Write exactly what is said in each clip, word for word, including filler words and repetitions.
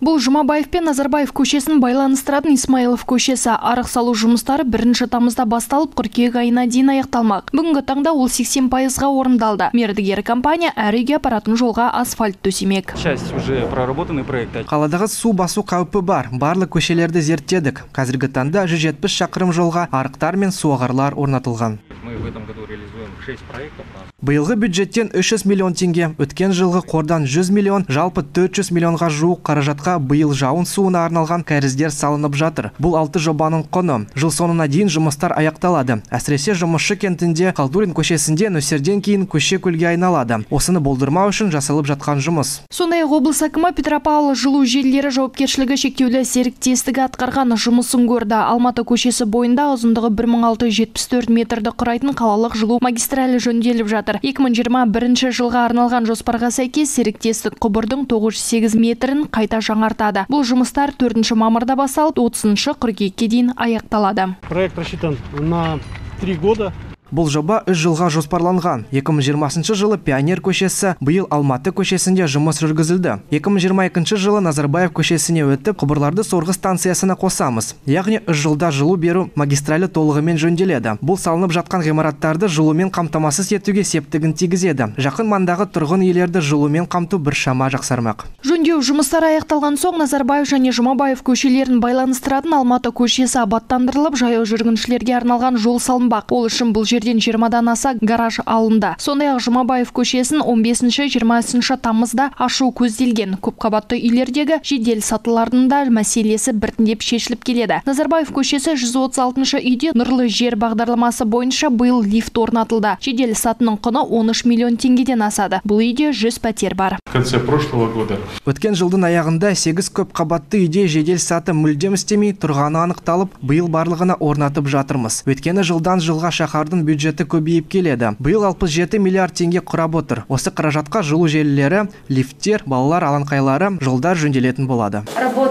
Бұл Жұмабаев пен Назарбаев көшесін байланыстыратын Исмаилов көшесі арық салу жұмыстары бірінші тамызда басталып, қыркүйек айына дейін аяқталмақ. Бүгінгі таңда ол сексен пайызға орындалды. Мердігер компания әр үйге апаратын жолға асфальт төсемек. Часть уже проработанный проект. Қаладағы су басу қаупі бар. Барлық көшелерді зерттедік. Қазіргі таңда жүз жетпіс шақырым жолға арықтар мен суағарлар орнатылған. Мы в этом году реализуем шесть проектов. Биылғы бюджеттен үш жүз миллион теңге, өткен жылғы қордан жүз миллион, жалпы төрт жүз миллионға жуық қаражатқа биыл жауын суына арналған кәріздер салынып жатыр. Бұл алты жобаның құны. Жыл соңына дейін жұмыстар аяқталады. Әсіресе жұмысшы кентінде Халдурин көшесінде нөсерден кейін көше көлге айналады. Осыны болдырмау үшін жасалып жатқан жұмыс. Сондай-ақ облыс әкімі Петропавл жылу желілері жауапкершілігі шектеулі серіктестігі атқарған жұмысын көрді. Алматы көшесі бойында ұзындығы бір мың алты жүз жетпіс төрт метрді құрайтын қалалық жылу магистралі жөнделіп жатыр. екі мың жиырма бірінші жылға арналған жоспарға сәйкес серіктестік құбырдың тоғыз жүз сегіз метрін қайта жаңартады. Бұл жұмыстар төртінші мамырда басталып, отызыншы қыркүйекке дейін аяқталады. Проект рассчитан на три года. Бұл жоба үш жылға жоспарланған. екі мың жиырмасыншы жылы Пионер көшесі, биыл Алматы көшесінде жұмыс жүргізілді. екі мың жиырма екінші жылы Назарбаев көшесіне өтіп, құбырларды сорғы станциясына қосамыз. Яғни үш жылда жылу беру магистралі толығымен жөнделеді. Бұл салынып жатқан ғимараттарды жылумен қамтамасыз етуге септігін тигізеді. Жақын маңдағы тұрғын үйлерді жылумен қамту біршама жақсармақ. Жөндеу жұмыстары аяқталған соң Назарбаев және Жұмабаев көшелерін байланыстыратын Алматы көшесі абаттандырылып, жаяу жүргіншілерге арналған жол салынбақ. Ол үшін бұл жерден жиырмадан аса гараж алынды. Сондай-ақ Жұмабаев көшесін он бесінші жиырмасыншы тамызда ашу көзделген. Көпқабатты үйлердегі жедел сатыларында мәселесі біртіндеп шешіліп келеді. Назарбаев көшесі жүз отыз алтыншы үйде нұрлы жер бағдарламасы бойынша биыл лифт орнатылды. Жедел сатының құны он үш миллион теңгеден асады. Бұл үйде жүз пәтер бар. В конце прошлого года. Өткен жылдың аяғында сегіз көпқабатты үйде жедел саты мүлдем істемей тұрғаны анықталып, биыл барлығына орнатып жатырмыз. Өткені жылдан жылға шаһардың бюджеті көбейіп келеді. Биыл алпыс жеті миллиард теңге құрап отыр. Осы қаражатқа жылу желілері, лифттер, балалар алаңқайлары, жолдар жөнделетін болады.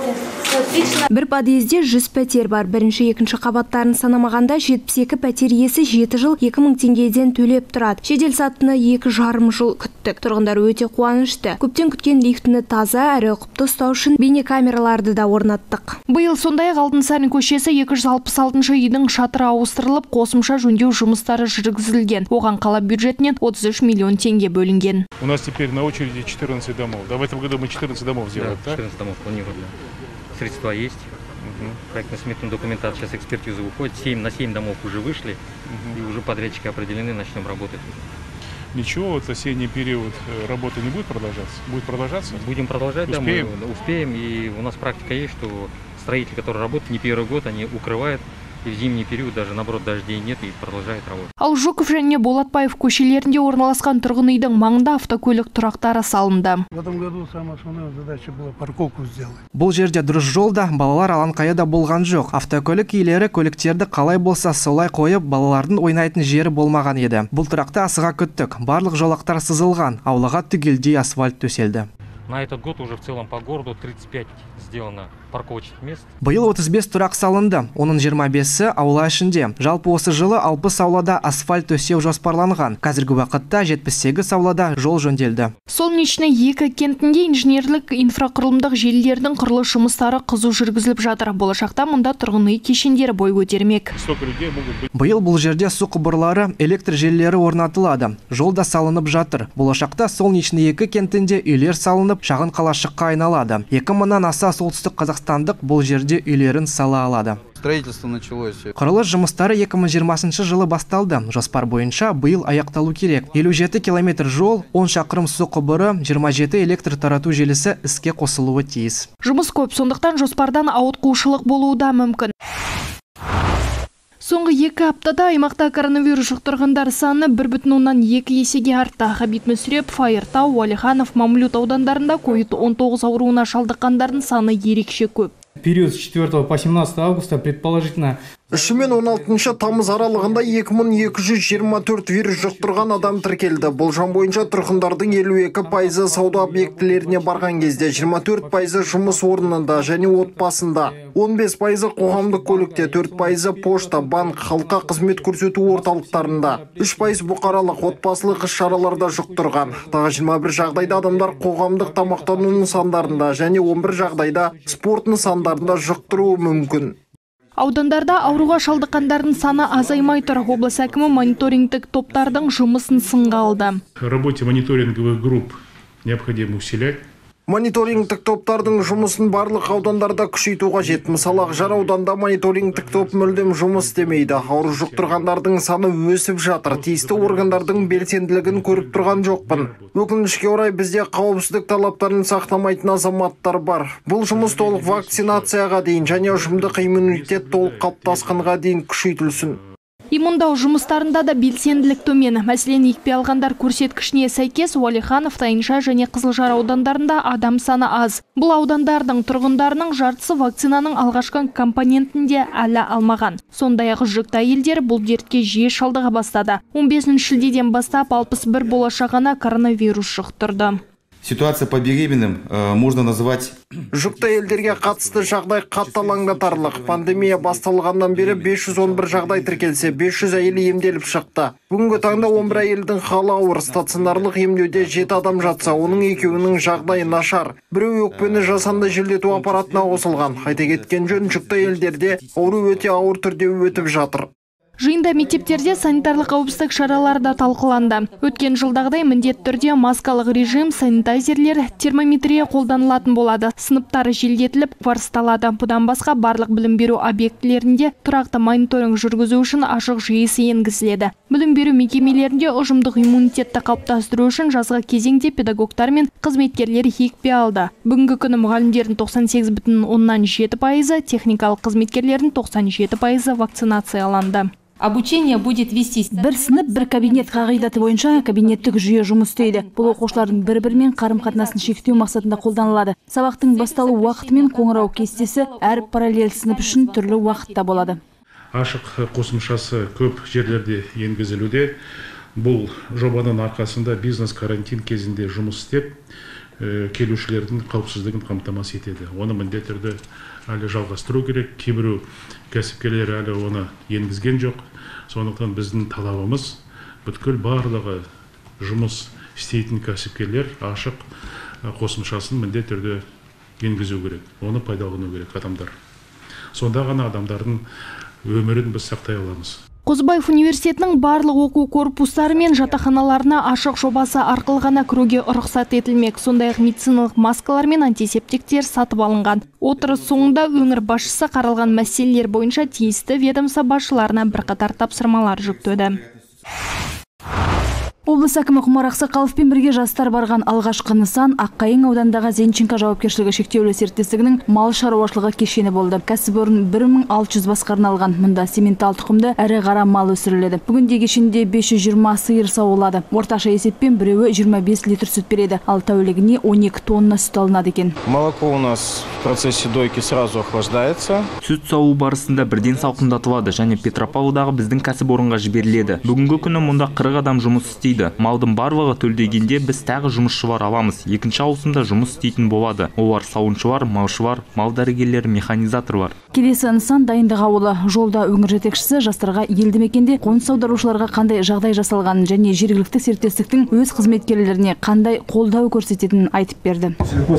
Бір подъезде жүз пәтер бар. Бірінші, екінші қабаттарын санамағанда жетпіс екі пәтер иесі жеті жыл екі мың теңгеден төлеп тұрады. Жедел сатыны екі жарым жыл күттік. Тұрғындар өте қуанышты. Көптен күткен лифтіні таза әрі ұқыпты ұстау үшін бейнекамераларды да орнаттық. Биыл сондай-ақ Алтынсарин көшесі екі жүз алпыс алтыншы үйдің шатыры ауыстырылып, қосымша жөндеу жұмыстары жүргізілген. Оған қала бюджетінен отыз үш миллион теңге бөлінген. У нас теперь на очереди четырнадцать домов. Да, в этом году мы четырнадцать домов сделали, да? четырнадцать домов планировали. Средства есть. Угу. Проектно-сметная документация, сейчас экспертиза выходит. семь на семь домов уже вышли. Угу. И уже подрядчики определены, начнем работать. Ничего, вот осенний период работы не будет продолжаться? Будет продолжаться? Будем продолжать, успеем? Да, мы успеем. И у нас практика есть, что строители, которые работают не первый год, они укрывают. И в зимний период даже наоборот дождей нет и продолжает работать. Ал Жуков және Болатбаев көшелерінде орналасқан тұрғын үйдің маңында автокөлік тұрақтары салынды. В этом году самая основная задача была парковку сделать. Бұл жерде дұрыс жолда, балалар алаңқайы да болған жоқ. Автокөлік иелері көліктерді қалай болса солай қойып, балалардың ойнайтын жері болмаған еді. Бұл тұрақта асыға күттік. Барлық жолақтар сызылған, аулаға түгелдей асфальт төселді. На этот год уже в целом по городу тридцать пять сделано парковочных мест. Биыл отыз бес тұрақ салынды, оның жиырма бесі аула ішінде. Жалпы осы жылы алпыс аулада асфальт төсеу жоспарланған. Қазіргі уақытта жетпіс сегіз аулада жол жөнделді. Солнечный екі кентінде инженерлік инфрақұрылымдық желілердің құрылыс жұмыстары қызу жүргізіліп жатыр. Болашақта мұнда тұрғын үй кешендері бой көтермек. Биыл бұл жерде су құбырлары, электр желілері орнатылады. Жол да салынып жатыр. Болашақта Солнечный екі кентінде үйлер салынып, шағын қалашыққа айналады. екі мыңнан аса солтүстік қазақстандық бұл жерде үйлерін сала алады. Строительство началось. Құрылыс жұмыстары екі мың жиырмасыншы жылы басталды. Жоспар бойынша биыл аяқталу керек. елу жеті километр жол, он шақырым су құбыры, жиырма жеті электр тарату желісі іске қосылуы тиіс. Жұмыс көп, сондықтан жоспардан ауытқушылық болуы да мүмкін. Соңғы екі аптада аймақта коронавирус жұқтырғандар саны бір бүтін оннан екі есеге артты. Ғабит Мүсірепов, Айыртау, Уәлиханов, Мамлют аудандарында ковид он тоғыз ауруына шалдыққандардың саны ерекше көп. В период с четвёртого по семнадцатое августа предположительно үші мен он алтыншы тамыз аралығында екі мың екі жүз жиырма төрт вирус жұқтырған адам тіркелді. Болжам бойынша тұрғындардың елу екі пайызы сауда объектілеріне барған кезде, жиырма төрт пайызы жұмыс орнында және отбасында, он бес пайызы қоғамдық көлікте, төрт пайызы пошта, банк, халыққа қызмет көрсету орталықтарында, үш пайыз бұқаралық отбасылық іс-шараларда жұқтырған. Тағы жиырма бір жағдайда адамдар қоғамдық тамақтану нысандарында және он бір жағдайда спорт нысандарында жұқтыруы мүмкін. Аудандарда ауруға шалдыққандардың саны азаймай тұр. Облыс әкімі мониторингтік топтардың жұмысын сынға алды. Работе мониторинговых групп необходимо усилять. Мониторингтік топтардың жұмысын барлық аудандарда күшейту қажет. Мысалы, Ақжар ауданда мониторингтік топ мүлдем жұмыс істемейді. Ауру жұқтырғандардың саны өсіп жатыр. Тиісті органдардың белсенділігін көріп тұрған жоқпын. Өкінішке орай бізде қауіпсіздік талаптарын сақтамайтын азаматтар бар. Бұл жұмыс толық вакцинацияға дейін және ұжымдық иммунитет толық қалыптасқанға дейін күшейтілсін. Иммундау жұмыстарында да белсенділік төмен. Мәселен, екпе алғандар көрсеткішіне сәйкес Уәлиханов, Тайынша және Қызылжар аудандарында адам саны аз. Бұл аудандардың тұрғындарының жартысы вакцинаның алғашқы компонентінде әлі алмаған. Сондай-ақ жүкті әйелдер бұл дертке жиі шалдыға бастады. он бесінші шілдеден бастап алпыс бір болашағына коронавирус жұқтырды. Ситуация по беременным э, можно назвать... Жүкті әйелдерге қатысты жағдай қатты алаңдатарлық. Пандемия басталғаннан бері бес жүз он бір жағдай тіркелсе, бес жүз әйел емделіп шықты. Бүгінгі таңда он бір әйелдің халі ауыр. Стационарлық емдеуде жеті адам жатса, оның екеуінің жағдайы нашар. Біреу өкпені жасанды желдету аппаратына қосылған. Айта кеткен жөн, жүкті әйелдерде ауру өте ауыр түрде өтіп жатыр. Жиында мектептерде санитарлық қауіпсіздік шаралары да талқыланды. Өткен жылдағыдай міндетті түрде маскалық режим, санитайзерлер, термометрия қолданылатын болады. Сыныптар желдетіліп, кварцталады. Бұдан басқа барлық білім беру объектілерінде тұрақты мониторинг жүргізу үшін ашық жүйесі енгізіледі. Білім беру мекемелерінде ұжымдық иммунитетті қалыптастыру үшін жазғы кезеңде педагогтар мен қызметкерлер екпе алды. Бүгінгі күні мұғалімдердің тоқсан сегіз бүтін оннан жеті пайызы, техникалық қызметкерлердің тоқсан жеті пайызы вакцинацияланды. Обучение будет вестись. Бір сынып, бір кабинет қағидаты бойынша кабинеттік жүйе жұмыс істейді. Бұл оқушылардың бір-бірімен қарым-қатынасын шектеу мақсатында қолданылады. Сабақтың басталу уақыты мен қоңырау кестесі әр параллель сынып үшін түрлі уақытта болады. Ашық қосымшасы көп жерлерде енгізілуде. Бұл жобаның арқасында бизнес карантин кезінде жұмыс істеп, келушілердің қауіпсіздігін қамтамасыз етеді. Оны міндетті түрде әлі жалғастыру керек. Кейбір кәсіпкерлер әлі оны енгізген жоқ. Сондықтан біздің талабымыз бүткіл барлығы жұмыс істейтін кәсіпкерлер ашық қосымшасын міндетті түрде енгізу керек. Оны пайдалану керек адамдар. Сонда ғана адамдардың өмірін біз сақтай аламыз. Қозыбаев университетінің барлық оқу корпустары мен жатақханаларына ашық жобасы арқылы ғана кіруге рұқсат етілмек. Сондай-ақ медициналық маскалар мен антисептиктер сатып алынған. Отырыс соңында өңір басшысы қаралған мәселелер бойынша тиісті ведомство басшыларына бірқатар тапсырмалар жүктеді. Облыс әкімі Құмар Ақсақаловпен бірге жастар барған алғашқы нысан Аққайың аудандағы Зенченко жауапкершілігі шектеулі серіктестігінің мал шаруашылығы кешені болды. Кәсіпорын бір мың алты жүз басқа арналған. Мұнда сементал тұқымды әрі қара мал өсіріледі. Бүгінде кешенде бес жүз жиырма сиыр сауылады. Орташа есеппен біреуі жиырма бес литр сүт береді, ал тәулігіне он екі тонна сүт алынады екен. Молоко у нас в процессе дойки сразу охлаждается. Сүт сауу барысында бірден салқындатылады және Петропавлдағы біздің кәсіпорынға жіберіледі. Бүгінгі күні мұнда қырық адам жұмыс істейді. Малдың барлығы төлдегенде біз тағы жұмысшылар аламыз. Екінші ауысымда жұмыс істейтін болады. Олар сауыншылар, малшылар, мал дәрігерлер, механизатор бар. Келесі нысан Дайындық ауылы. Жолда өңір жетекшісі жастарға елді мекенде қоныс аударушыларға қандай жағдай жасалғанын және жергілікті серіктестіктің өз қызметкерлеріне қандай қолдау көрсететінін айтып берді.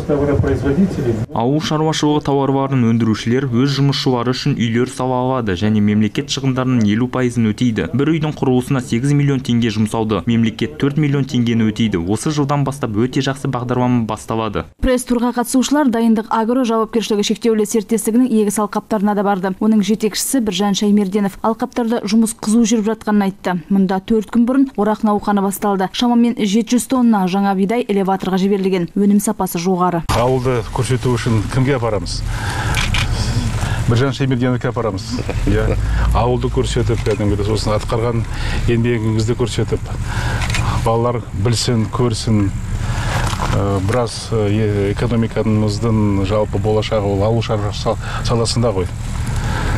Ауыл шаруашылығы тауарларын өндірушілер өз жұмысшылары үшін үйлер сала алады және мемлекет шығындарының елу пайызын өтейді. Бір үйдің құрылысына сегіз миллион теңге жұмсауды мемлекет төрт миллион теңгені өтейді. Осы жылдан бастап өте жақсы бағдарлама басталады. Пресс-турға қатысушылар Дайындық агро жауапкершілігі шектеулі серіктестігінің егіс алқаптарына да барды. Оның жетекшісі Біржан Шаймерденов алқаптарда жұмыс қызу жүріп жатқанын айтты. Мұнда төрт күн бұрын орақ науқаны басталды. Шамамен жеті жүз тонна жаңа бидай элеваторға жіберілген. Өнім сапасы жоғары. Ауылды көрсету үшін кімге апарамыз? Біржан Шаймерденовке апарамыз. Ауылды көрсетіп, сосын атқарған еңбегіңізді көрсетіп, балалар білсін, көрсін. Біраз экономикамыздың жалпы болашағы ол ауыл шаруашылығы саласында ғой.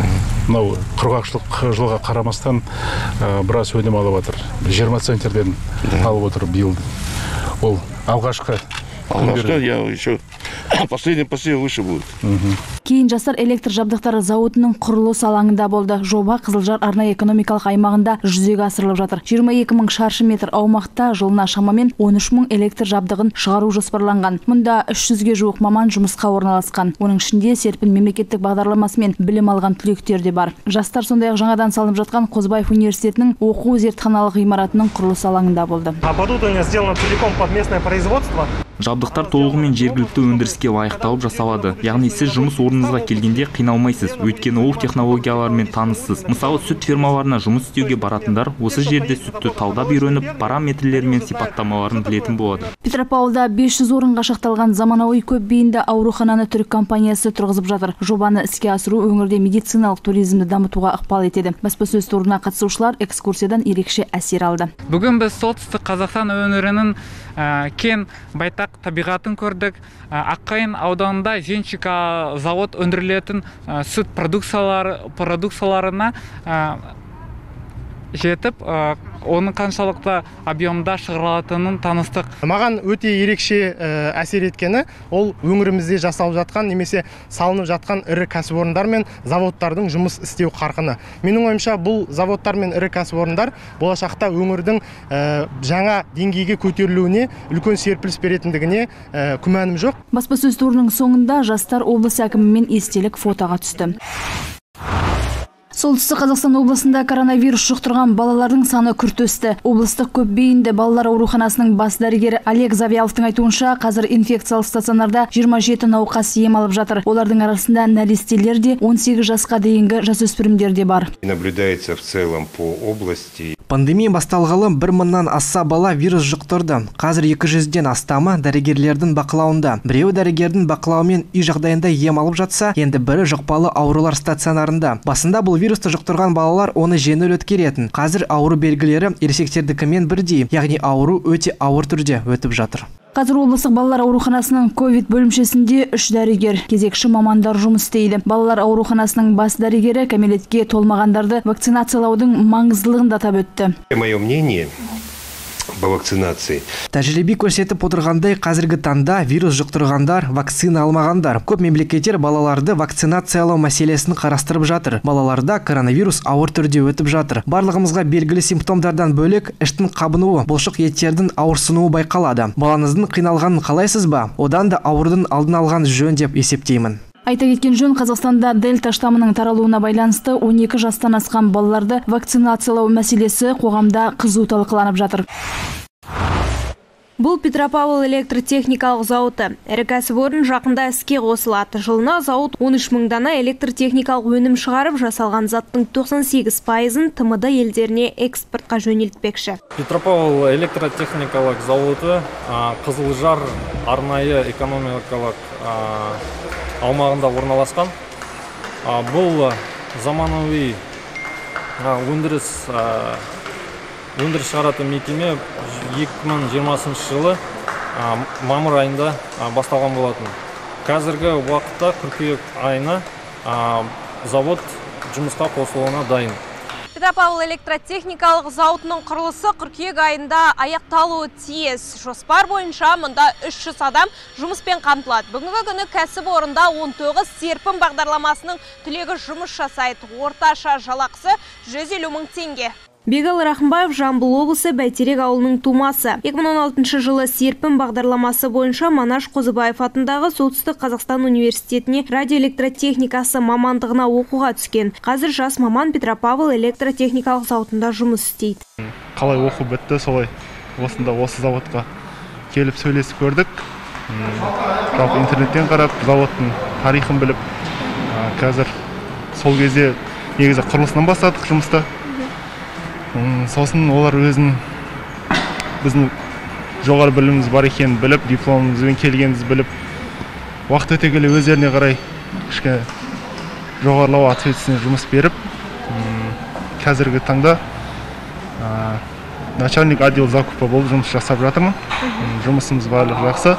мынау құрғақшылық жылға қарамастан біраз өнім алып отыр. жиырма центнерден алып отыр биыл. Ол алғашқы. Алғашқы, я еще последний посев выше будет. Кейін жастар электр жабдықтары зауытының құрылыс алаңында болды. Жоба Қызылжар арнайы экономикалық аймағында жүзеге асырылып жатыр. жиырма екі мың шаршы метр аумақта жылына шамамен он үш мың электр жабдығын шығару жоспарланған. Мұнда үш жүзге жуық маман жұмысқа орналасқан. Оның ішінде Серпін мемлекеттік бағдарламасымен білім алған түлектер де бар. Жастар сондай-ақ жаңадан салынып жатқан Қозыбаев университетінің оқу зертханалық ғимаратының құрылыс алаңында болды. Оборудование сделано целиком под местное производство. Жабдықтар толығымен жергілікті өндіріске лайықталып жасалады. Яғни сіз жұмыс орныңызға келгенде қиналмайсыз, өйткені ол технологиялармен таныссыз. Мысалы, сүт фермаларына жұмыс істеуге баратындар осы жерде сүтті талдап үйреніп, параметрлері мен сипаттамаларын білетін болады. Петропавлда бес жүз орынға шақталған заманауи көп бейінді аурухананы түрік компаниясы тұрғызып жатыр. Жобаны іске асыру өңірде медициналық туризмді дамытуға ықпал етеді. Баспасөз турына қатысушылар экскурсиядан ерекше әсер алды. Бүгін біз солтүстік Қазақстан өңірінің кен байтақ табиғатын көрдік. Аққайын ауданында Женщика завод өндірілетін сүт продукцияларына жетіп, оның қаншалықты объемда шығарылатынын таныстық. Маған өте ерекше әсер еткені ол өңірімізде жасалып жатқан немесе салынып жатқан ірі кәсіпорындар мен заводтардың жұмыс істеу қарқыны. Менің ойымша бұл заводтар мен ірі кәсіпорындар болашақта өңірдің жаңа деңгейге көтерілуіне үлкен серпіліс беретіндігіне күмәнім жоқ. Баспасөз турының соңында жастар облыс әкімімен естелік фотоға түсті. Солтүстік Қазақстан облысында коронавирус жұқтырған балалардың саны күрт өсті. Облыстық көпбейінді балалар ауруханасының бас дәрігері Олег Завьяловтың айтуынша, қазір инфекциялық стационарда жиырма жеті науқас ем алып жатыр. Олардың арасында нәрестелер де, он сегіз жасқа дейінгі жасөспірімдер де бар. Наблюдается в целом по области. Пандемия басталғалы бір мыңнан аса бала вирус жұқтырды. Қазір екі жүзден астамы дәрігерлердің бақылауында. Біреуі дәрігердің бақылауымен үй жағдайында ем алып жатса, енді бірі жұқпалы аурулар стационарында. Басында бұл вирусты жұқтырған балалар оны жеңіл өткеретін. Қазір ауру белгілері ересектердікімен бірдей, яғни ауру өте ауыр түрде өтіп жатыр. Қазір облыстық балалар ауруханасының ковид бөлімшесінде үш дәрігер, кезекші мамандар жұмыс істейді. Балалар ауруханасының бас дәрігері кәмелетке толмағандарды вакцинациялаудың маңыздылығын да атап өтті. Мое мнение по вакцинации. Тәжірибе көрсетіп отырғандай, қазіргі таңда вирус жұқтырғандар, вакцина алмағандар. Көп мемлекеттер балаларды вакцинациялау мәселесін қарастырып жатыр. Балаларда коронавирус ауыр түрде өтіп жатыр. Барлығымызға белгілі симптомдардан бөлек іштің қабынуы, бұлшық еттердің ауырсынуы байқалады. Балаңыздың қиналғанын қалайсыз ба? Одан да ауырдың алдын алған жөн деп есептеймін. Айта кеткен жөн, Қазақстанда дельта штамының таралуына байланысты он екі жастан асқан балаларды вакцинациялау мәселесі қоғамда қызу талқыланып жатыр. Бұл Петропавл электротехникалық зауыты. Ірі кәсіпорын жақында іске қосылады. Жылына зауыт он үш мың дана электротехникалық өнім шығарып, жасалған заттың тоқсан сегіз пайызын тмд елдеріне экспортқа жөнелтпекші. Петропавл электротехникалық зауыты Қызылжар арнайы экономикалық аумағында орналасқан. Бұл заманауи өндіріс өндіріс шығаратын мекеме екі мың жиырмасыншы жылы мамыр айында басталған болатын. Қазіргі уақытта қыркүйек айына завод жұмысқа қосылуына дайын. Петропавл электротехникалық зауытының құрылысы қыркүйек айында аяқталуы тиіс. Жоспар бойынша мұнда үш жүз адам жұмыспен қамтылады. Бүгінгі күні кәсіпорында он тоғыз серпін бағдарламасының түлегі жұмыс жасайды. Орташа жалақысы жүз елу мың теңге. Бегалы Рахымбаев Жамбыл облысы Бәйтерек ауылының тумасы. екі мың он алтыншы жылы серпін бағдарламасы бойынша Манаш Қозыбаев атындағы Солтүстік Қазақстан университетіне радиоэлектротехникасы мамандығына оқуға түскен. Қазір жас маман Петропавл электротехникалық зауытында жұмыс істейді. Қалай оқу бітті, солай осында осы заводқа келіп сөйлесіп көрдік. Жалпы интернеттен қарап, заводтың тарихын біліп, қазір сол кезде негізі құрылысынан бастадық жұмысты. Сосын олар өзін біздің жоғары біліміміз бар екенін біліп, дипломымызбен келгенімізді біліп, уақыт өте келе өздеріне қарай кішкене жоғарылау ответственный жұмыс беріп, қазіргі таңда начальник отдел закупа болып жұмыс жасап жатырмын. Жұмысымыз барлығы жақсы.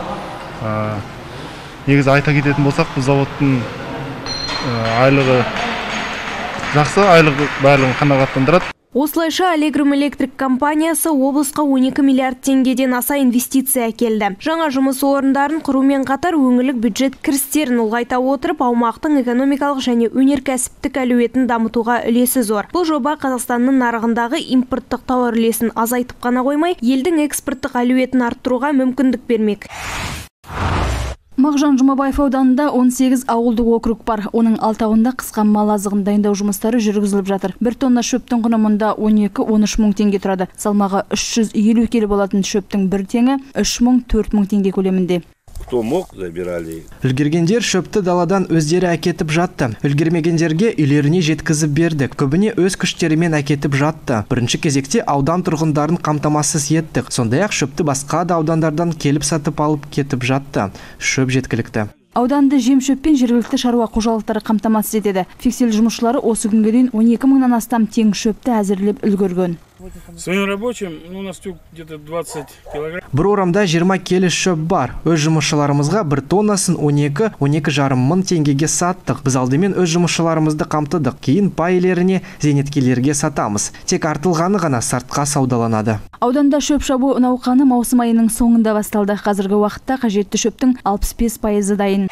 Негізі айта кететін болсақ, бұл заводтың айлығы жақсы, айлығы барлығын қанағаттандырады. Осылайша Алегрум электрик компаниясы облысқа он екі миллиард теңгеден аса инвестиция әкелді. Жаңа жұмыс орындарын құрумен қатар өңірлік бюджет кірістерін ұлғайта отырып, аумақтың экономикалық және өнеркәсіптік әлеуетін дамытуға үлесі зор. Бұл жоба Қазақстанның нарығындағы импорттық тауар үлесін азайтып қана қоймай, елдің экспорттық әлеуетін арттыруға мүмкіндік бермек. Мағжан Жұмабаев ауданында он сегіз ауылдық округ бар. Оның алтауында қысқа мал азығын дайындау жұмыстары жүргізіліп жатыр. бір тонна шөптің құны мұнда он екі — он үш мың теңге тұрады. Салмағы үш жүз елу келі болатын шөптің бір теңі үш мың — төрт мың теңге көлемінде. Кто мог, забирали. Үлгергендер шөпті даладан өздері әкетіп жатты. Үлгермегендерге үйлеріне жеткізіп бердік. Көбіне өз күштерімен әкетіп жатты. Бірінші кезекте аудан тұрғындарын қамтамасыз еттік. Сондай-ақ шөпті басқа да аудандардан келіп сатып алып кетіп жатты. Шөп жеткілікті. Ауданды жем шөппен жергілікті шаруа қожалықтары қамтамасыз етеді. Фиксел жұмысшылары осы күнге дейін он екі мыңнан астам тең шөпті әзірлеп үлгерген. Своим рабочим у нас тут где-то двадцать килограмм. Бір орамда жиырма келі шөп бар. Өз жұмысшыларымызға бір тоннасын он екі — он екі жарым мың теңгеге саттық. Біз алдымен өз жұмысшыларымызды қамтыдық. Кейін пайлеріне, зейнеткерлерге сатамыз. Тек артылғаны ғана сартқа саудаланады. Ауданда шөп шабу науқаны маусым айының соңында басталды. Қазіргі уақытта қажетті шөптің алпыс бес пайызы дайын.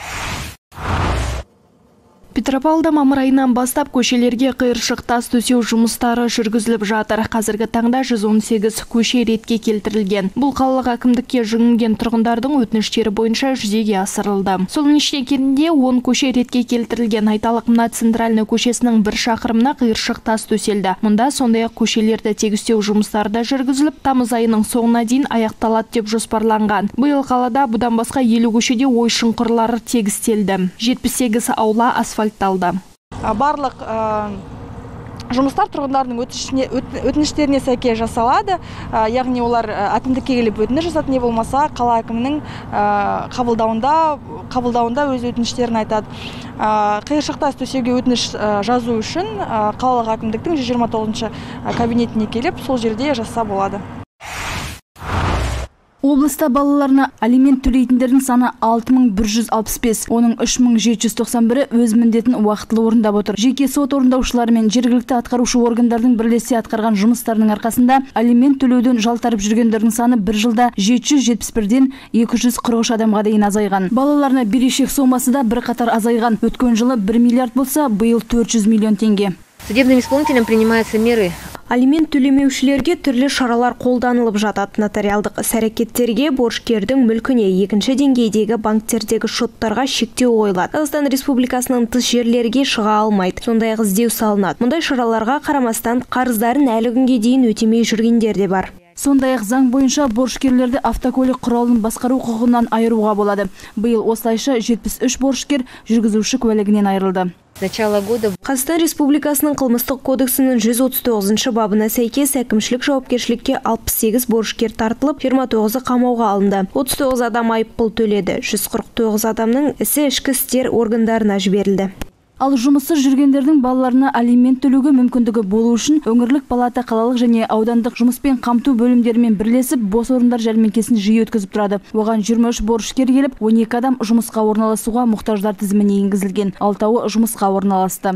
Петропавлда мамыр айынан бастап көшелерге қиыршық тас төсеу жұмыстары жүргізіліп жатыр. Қазіргі таңда жүз он сегіз көше ретке келтірілген. Бұл қалалық әкімдікке жүгінген тұрғындардың өтініштері бойынша жүзеге асырылды. Соның ішінде он көше ретке келтірілген. Айталық, мына Центральный көшесінің бір шақырымына қиыршық тас төселді. Мұнда сондай-ақ көшелерді тегістеу жұмыстары да жүргізіліп, тамыз айының соңына дейін аяқталады деп жоспарланған. Биыл қалада бұдан басқа елу көшеде ой шұңқырлары тегістелді. жетпіс сегіз аула асфальт Барлық жұмыстар тұрғындардың өтініштеріне сәйкес жасалады. Яғни олар әкімдікке келіп өтініш жасады, не болмаса қала әкімінің қабылдауында қабылдауында өз өтініштерін айтады. Қиыршық тас төсеуге өтініш жазу үшін қалалық әкімдіктің жүз жиырма тоғызыншы кабинетіне келіп, сол жерде жазса болады. Облыста балаларына алимент төлейтіндердің саны алты мың бір жүз алпыс бес, оның үш мың жеті жүз тоқсан бірі өз міндетін уақытылы орындап отыр. Жеке сот орындаушылары мен жергілікті атқарушы органдардың бірлесе атқарған жұмыстарының арқасында алимент төлеуден жалтарып жүргендердің саны бір жылда жеті жүз жетпіс бірден екі жүз қырық үш адамға дейін азайған. Балаларына берешек сомасы да бір қатар азайған. Өткен жылы бір миллиард болса, биыл төрт жүз миллион теңге. Судебным исполнителям принимаются меры. Алимент төлемеушілерге түрлі шаралар қолданылып жатады. Нотариалдық іс-әрекеттерге, борышкердің мүлкіне, екінші деңгейдегі банктердегі шоттарға шектеу қойылады. Қазақстан Республикасының тыс жерлерге шыға алмайды. Сондай-ақ іздеу салынады. Мұндай шараларға қарамастан қарыздарын әлі күнге дейін өтемей жүргендер де бар. Сондай-ақ заң бойынша борышкерлерді автокөлік құралын басқару құқығынан айыруға болады. Биыл осылайша жетпіс үш борышкер жүргізуші куәлігінен айырылды. Қазақстан Республикасының қылмыстық кодексінің жүз отыз тоғызыншы бабына сәйкес әкімшілік жауапкершілікке алпыс сегіз борышкер тартылып, жиырма тоғызы қамауға алынды. отыз тоғыз адам айыппұл төледі. жүз қырық тоғыз адамның ісі ішкі істер органдарына жіберілді. Ал жұмыссыз жүргендердің балаларына алимент төлеуге мүмкіндігі болу үшін өңірлік палата қалалық және аудандық жұмыспен қамту бөлімдерімен бірлесіп бос орындар жәрмеңкесін жиі өткізіп тұрады. Оған жиырма үш борышкер келіп, он екі адам жұмысқа орналасуға мұқтаждар тізіміне енгізілген. Алтауы жұмысқа орналасты.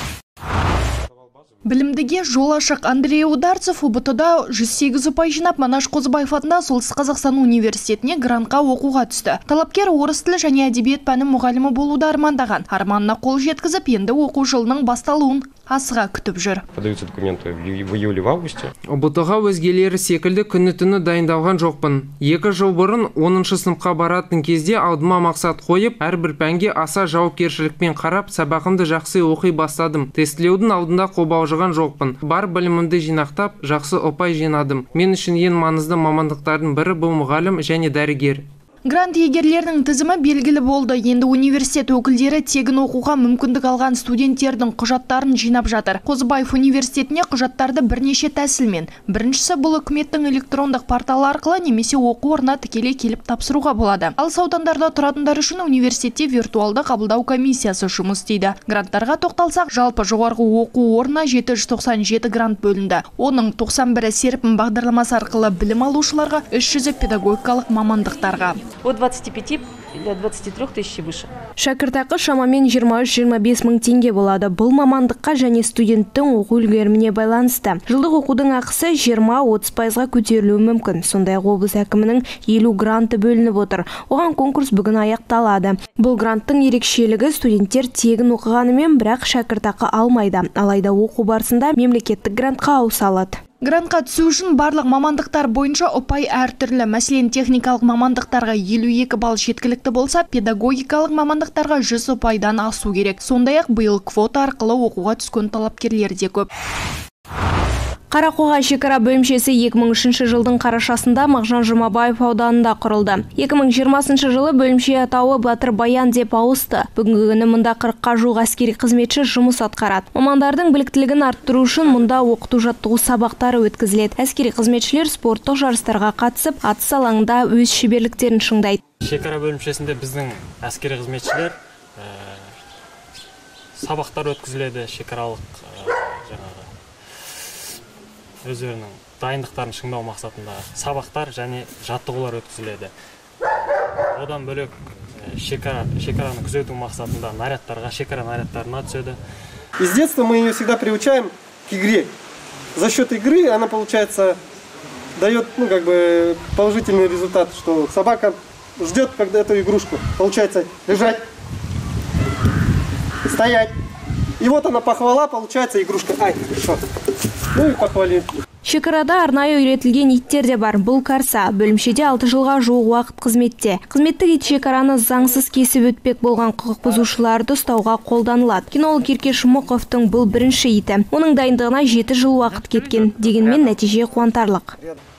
Білімдіге жол ашық. Андрей Ударцев У Б Т-да жүз сегіз ұпай жинап, Манаш Қозыбаев атындағы Солтүстік Қазақстан университетіне грантқа оқуға түсті. Талапкер орыс тілі және әдебиет пәні мұғалімі болуды армандаған. Арманына қол жеткізіп, енді оқу жылының басталуын асыға күтіп жүр. Подаются документы в июле, в августе. У Б Т-ға өзгелері секілді күні-түні дайындалған жоқпын. Екі жыл бұрын оныншы сыныпқа баратын кезде алдыма мақсат қойып, әрбір пәнге аса жауапкершілікпен қарап, сабағымды жақсы оқи бастадым. Тестілеудің алдында қобалжыған жоқпын. Бар білімімді жинақтап, жақсы ұпай жинадым. Мен үшін ең маңызды мамандықтардың бірі бұл мұғалім және дәрігер. Грант егерлерінің тізімі белгілі болды. Енді университет өкілдері тегін оқуға мүмкіндік алған студенттердің құжаттарын жинап жатыр. Қозыбаев университетіне құжаттарды бірнеше тәсілмен. Біріншісі бұл үкіметтің электрондық порталы арқылы немесе оқу орнына тікелей келіп тапсыруға болады. Ал аудандарда тұратындар үшін университетте виртуалды қабылдау комиссиясы жұмыс істейді. Гранттарға тоқталсақ, жалпы жоғарғы оқу орнына жеті жүз тоқсан жеті грант бөлінді. Оның тоқсан бірі серпін бағдарламасы арқылы білім алушыларға, үш жүзі педагогикалық мамандықтарға. От двадцати пяти до двадцати трёх тысяч выше. Шәкіртақы шамамен жиырма үш жиырма бес мың теңге болады. Бұл мамандыққа және студенттің оқу үлгеріміне байланысты. Жылдық оқудың ақысы жиырма отыз пайызға көтерілуі мүмкін. Сондай-ақ облыс әкімінің елу гранты бөлініп отыр. Оған конкурс бүгін аяқталады. Бұл гранттың ерекшелігі студенттер тегін оқығанымен, бірақ шәкіртақы алмайды. Алайда оқу барысында мемлекеттік грантқа ауыса алады. Грантқа түсу үшін барлық мамандықтар бойынша ұпай әртүрлі. Мәселен, техникалық мамандықтарға елу екі балл жеткілікті болса, педагогикалық мамандықтарға жүз ұпайдан асу керек. Сондай-ақ биыл квота арқылы оқуға түскен талапкерлер де көп. Қарақоға шекара бөлімшесі екі мың үшінші жылдың қарашасында Мағжан Жұмабаев ауданында құрылды. екі мың жиырмасыншы жылы бөлімше атауы Батыр Баян деп ауысты. Бүгінгі күні мұнда қырыққа жуық әскери қызметші жұмыс атқарады. Мамандардың біліктілігін арттыру үшін мұнда оқыту жаттығу сабақтары өткізіледі. Әскери қызметшілер спорттық жарыстарға қатысып, атыс алаңында өз шеберліктерін шыңдайды. Шекара бөлімшесінде біздің әскери қызметшілер сабақтар өткізіледі, шекаралық өздерінің дайындықтарын шыңдау мақсатында сабақтар және жаттығулар өткізіледі. Одан бөлек шекараны күзету мақсатында нарядтарға, шекара нарядтарына түседі. Из детства мы ее всегда приучаем к игре. За счет игры она, получается, дает, ну, как бы положительный результат, что собака ждет, когда эту игрушку. Получается, лежать, стоять. И вот она похвала, получается, игрушка. Ай, что? Ну и похвалил. Шекарада арнайы үйретілген иттер де бар. Бұл Қарса бөлімшеде алты жылға жуық уақыт қызметте. Қызметтік ит шекараны заңсыз кесіп өтпек болған құқық бұзушыларды ұстауға қолданылады. Кинолог Ерке Шымықовтың бұл бірінші иті. Оның дайындығына жеті жыл уақыт кеткен. Дегенмен нәтиже қуантарлық.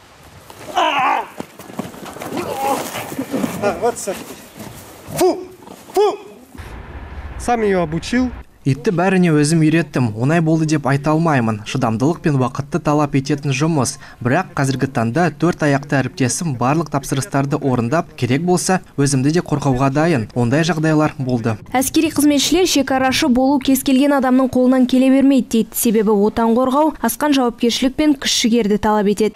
Фу! Фу! Сам ее обучил. Итті бәріне өзім үйреттім, оңай болды деп айта алмаймын. Шыдамдылық пен уақытты талап ететін жұмыс. Бірақ қазіргі таңда төрт аяқты әріптесім барлық тапсырыстарды орындап, керек болса, өзімді де қорғауға дайын. Ондай жағдайлар болды. Әскери қызметшілер шекарашы болу кез келген адамның қолынан келе бермейді дейді. Себебі отан қорғау асқан жауапкершілік пен күш-жігерді талап етеді.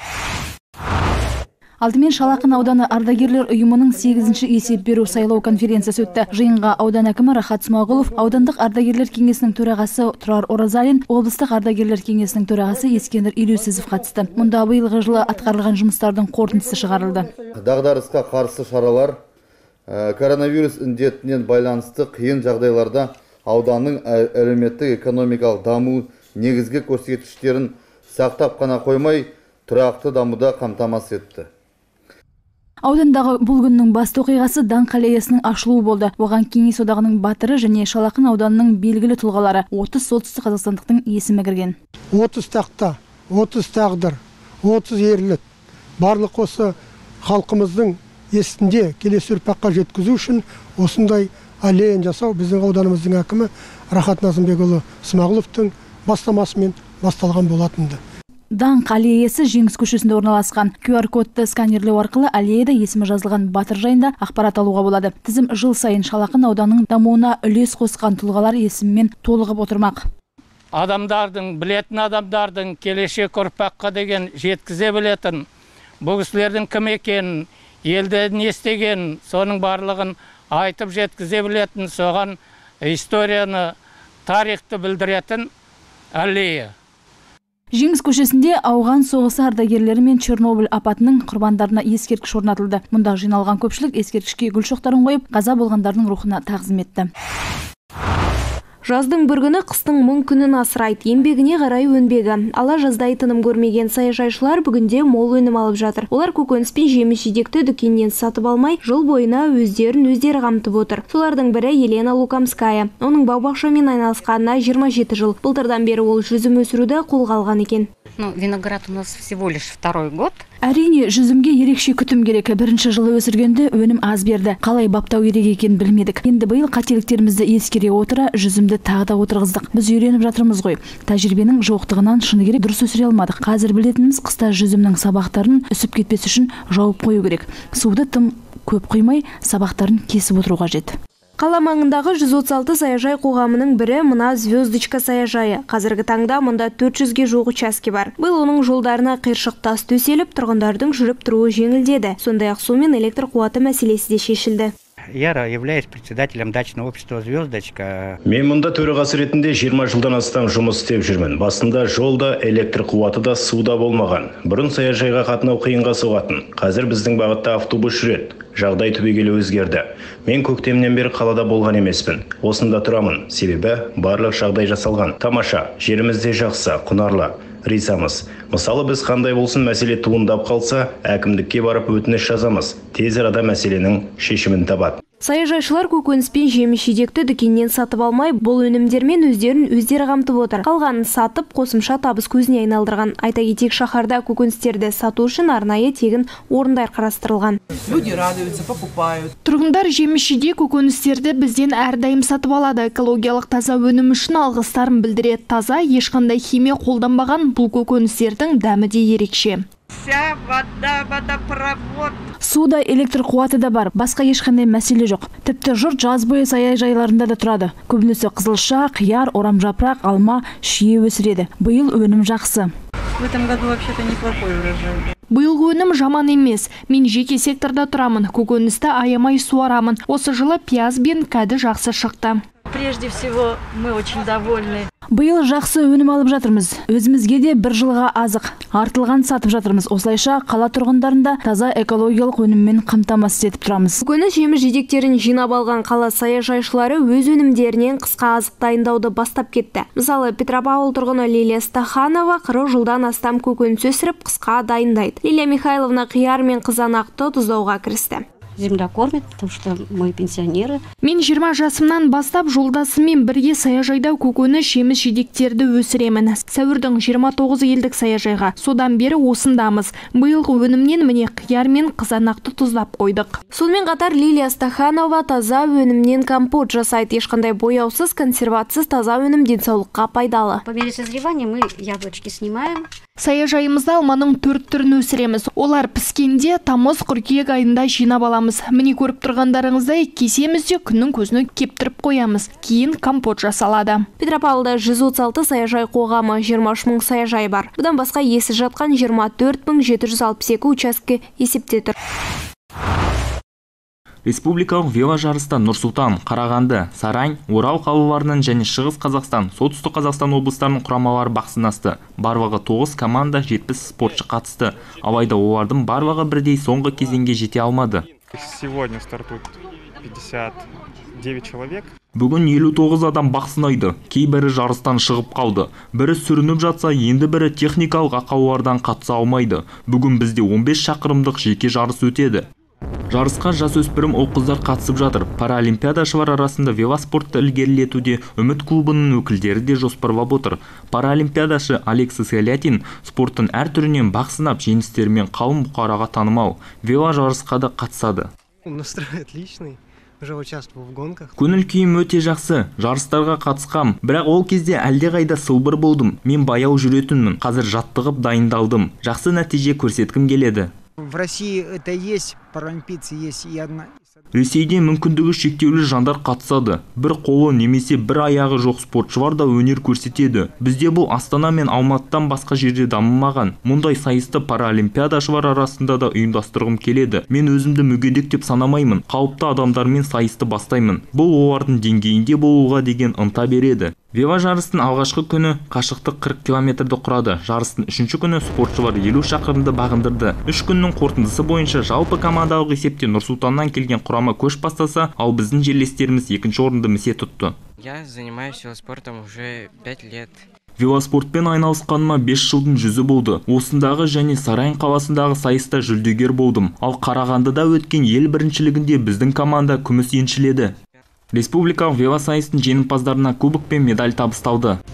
Алдымен Шалақын ауданы ардагерлер ұйымының сегізінші есеп беру сайлау конференциясы өтті. Жиынға аудан әкімі Рахат Смағұлов, аудандық ардагерлер кеңесінің төрағасы Тұрар Оразалин, облыстық ардагерлер кеңесінің төрағасы Ескендір Елеусізов қатысты. Мұнда биылғы жылы атқарылған жұмыстардың қорытындысы шығарылды. Дағдарысқа қарсы шаралар, коронавирус індетінен байланысты қиын жағдайларда ауданның әлеуметтік экономикалық даму негізгі көрсеткіштерін сақтап қана қоймай, тұрақты дамуда қамтамасыз етті. Аудандағы бұл күннің басты оқиғасы Даңқ аллеясының ашылуы болды. Оған Кеңес одағының батыры және Шалақын ауданының белгілі тұлғалары отыз солтүстік қазақстандықтың есімі кірген. отыз тақта, отыз тағдыр, отыз ерлік. Барлық осы халқымыздың есінде келесі ұрпаққа жеткізу үшін осындай аллеяны жасау біздің ауданымыздың әкімі Рахат Назымбекұлы Смағұловтың бастамасымен басталған болатынды. Даңқ аллеясы Жеңіс көшесінде орналасқан. ку ар кодты сканерлеу арқылы аллеяда есімі жазылған батыр жайында ақпарат алуға болады. Тізім жыл сайын Шалақын ауданының дамуына үлес қосқан тұлғалар есімімен толығып отырмақ. Адамдардың, білетін адамдардың келешек ұрпаққа деген жеткізе білетін, бұл кісілердің кім екенін, елді не істеген, соның барлығын айтып жеткізе білетін, соған историяны, тарихты білдіретін аллея. Жеңіс көшесінде ауған соғысы ардагерлері мен Чернобыль апатының құрбандарына ескерткіш орнатылды. Мұнда жиналған көпшілік ескерткішке гүл шоқтарын қойып, қаза болғандардың рухына тағзым етті. Жаздың бір күні қыстың мың күнін асырайды, еңбегіне қарай өнбегі. Ала жаздай тыным көрмеген саяжайшылар бүгінде мол өнім алып жатыр. Олар көкөніс пен жеміс жидекті дүкеннен сатып алмай, жыл бойына өздерін өздері қамтып отыр. Солардың бірі Елена Лукамская. Оның бау-бақшамен айналысқанына жиырма жеті жыл. Былтырдан бері ол жүзім өсіруді қолға алған екен. Ну, виноград у нас всего лишь второй год. Әрине, жүзімге ерекше күтім керек. Бірінші жылы өсіргенде өнім аз берді. Қалай баптау керек екенін білмедік. Енді биыл қателіктерімізді ескере отыра, жүзімді тағы да отырғыздық. Біз үйреніп жатырмыз ғой. Тәжірибенің жоқтығынан шыны керек дұрыс өсіре алмадық. Қазір білетініміз қыста жүзімнің сабақтарын үсіп кетпес үшін жауып қою керек. Суды тым көп құймай, сабақтарын кесіп отыру қажет. Қала маңындағы жүз отыз алты саяжай қоғамының бірі мына Звездочка саяжайы. Қазіргі таңда мұнда төрт жүзге жуық учаске бар. Бұл оның жолдарына қиыршық тас төселіп, тұрғындардың жүріп тұруы жеңілдеді. Сондай-ақ су мен электр қуаты мәселесі де шешілді. Я являюсь председателем дачного общества «Звездочка». Мен мұнда төрағасы ретінде жиырма жылдан астам жұмыс істеп жүрмін. Басында жолда, электр қуаты да, суда болмаған. Бұрын саяжайға қатынау қиынға соғатын. Қазір біздің бағытта автобус жүреді. Жағдай түбегейлі өзгерді. Мен көктемнен бері қалада болған емеспін. Осында тұрамын. Себебі барлық жағдай жасалған. Тамаша, жерімізде жақсы, құнарлы. Ризамыз. Мысалы біз қандай болсын мәселе туындап қалса, әкімдікке барып өтініш жазамыз. Тез арада мәселенің шешімін табады. Саяжайшылар көкөніс пен жеміс-жидекті дүкеннен сатып алмай, бұл өнімдермен өздерін өздері қамтып отыр. Қалғанын сатып, қосымша табыс көзіне айналдырған. Айта кетейік, шаһарда көкөністерді сату үшін арнайы тегін орындар қарастырылған. Люди радуются, покупают. Тұрғындар жеміс-жидек көкөністерді бізден әрдайым сатып алады. Экологиялық таза өнім үшін алғыстарын білдіреді. Таза, ешқандай химия қолданбаған бұл көкөністердің дәмі де ерекше. Вся вода, водопровод. Суда, электр қуаты да бар, басқа ешқандай мәселе жоқ. Тіпті жұрт жаз бойы саяжайларында да тұрады. Көбінесе қызылша, қияр, орамжапырақ, алма, шие өсіреді. Биыл өнім жақсы. В этом году вообще-то неплохой урожай. Биылғы өнім жаман емес. Мен жеке секторда тұрамын. Көкөністі аямай суарамын. Осы жылы пияз бен кәді жақсы шықты. Прежде всего, мы очень довольны. Биыл жақсы өнім алып жатырмыз. Өзімізге де бір жылға азық. Артылған сатып жатырмыз. Осылайша қала тұрғындарында таза экологиялық өніммен қамтамасыз етіп тұрамыз. Көкөніс жеміс-жидектерін жинап алған қала саяжайшылары өз өнімдерінен қысқа азық дайындауды бастап кетті. Мысалы, Петропавл тұрғыны Лилия Стаханова қырық жылдан астам көкөніс өсіріп қысқа дайындайды. Лилия Михайловна қияр мен қызанақты тұздауға кірісті. Земля кормит, потому что мы пенсионеры. Мен жиырма жасымнан бастап жолдасыммен бірге саяжайда көкөніс жеміс-жидектерді өсіремін. Сәуірдің жиырма тоғызы елдік саяжайға. Содан бері осындамыз. Биылғы өнімнен міне қияр мен қызанақты тұздап қойдық. Сонымен қатар Лилия Стаханова таза өнімнен компот жасайды. Ешқандай бояусыз, консерватсыз таза өнім денсаулыққа пайдалы. По мере созревания мы яблочки снимаем. Саяжайымызда алманың төрт түрін өсіреміз. Олар піскенде тамыз қыркүйек айында жинап аламыз. Міне көріп тұрғандарыңыздай кесемізде күннің көзіне кептіріп қоямыз. Кейін компот жасалады. Петропавлда жүз отыз алты саяжай қоғамы, жиырма үш мың саяжай бар. Бұдан басқа иесіз жатқан жиырма төрт мың жеті жүз алпыс екі участке есепте тұр. Республикалық веложарыста Нұр-Сұлтан, Қарағанды, Сарань, Орал қалаларының және Шығыс Қазақстан, Солтүстік Қазақстан облыстарының құрамалары бақ сынасты. Барлығы тоғыз команда, жетпіс спортшы қатысты. Алайда олардың барлығы бірдей соңғы кезеңге жете алмады. Сегодня стартует пятьдесят девять человек. Бүгін елу тоғыз адам бақ сынайды. Кейбірі жарыстан шығып қалды. Бірі сүрініп жатса, енді бірі техникалық ақаулардан қатыса алмайды. Бүгін бізде он бес шақырымдық жеке жарыс өтеді. Жарысқа жасөспірім ұл-қыздар қатысып жатыр. Паралимпиадашылар арасында велоспортты ілгерілетуде Үміт клубының өкілдері де жоспарлап отыр. Паралимпиадашы Алексис Галятин спорттың әр түрінен бақ сынап, жеңістерімен қауым бұқараға танымал. Веложарысқа да қатысады. Настрой отличный. Уже участвовал в гонках. Көңіл күйім өте жақсы. Жарыстарға қатысқам, бірақ ол кезде әлдеқайда сылбыр болдым. Мен баяу жүретінмін. Қазір жаттығып дайындалдым. Жақсы нәтиже көрсеткім келеді. В России это есть, паралимпийцы есть и одна. Ресейде мүмкіндігі шектеулі жандар қатысады. Бір қолы немесе бір аяғы жоқ спортшылар да өнер көрсетеді. Бізде бұл Астана мен Алматыдан басқа жерде дамымаған. Мұндай сайысты паралимпиадашылар арасында да ұйымдастырғым келеді. Мен өзімді мүгедек деп санамаймын. Қауіпті адамдармен сайысты бастаймын. Бұл олардың деңгейінде болуға деген ынта береді. Веложарыстың алғашқы күні қашықтық қырық километрді құрады. Жарыстың үшінші күні спортшылар елу шақырымды бағындырды. Үш күннің қорытындысы бойынша жалпы командалық есепте Нұр-Сұлтаннан келген құрама көш бастаса, ал біздің жерлестеріміз екінші орынды місе тұтты. Я занимаюсь велоспортом уже пять лет. Велоспортпен айналысқаныма бес жылдың жүзі болды. Осындағы және Сарань қаласындағы сайыста жүлдегер болдым. Ал Қарағандыда өткен ел біріншілігінде біздің команда күміс еншіледі. Республикалық велосайыстың жеңімпаздарына кубок пен медаль табысталды.